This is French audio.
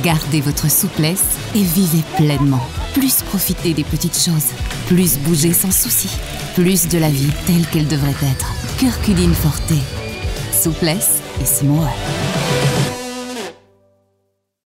Gardez votre souplesse et vivez pleinement. Plus profiter des petites choses, plus bouger sans souci, plus de la vie telle qu'elle devrait être. Curculine Forte. Souplesse is more.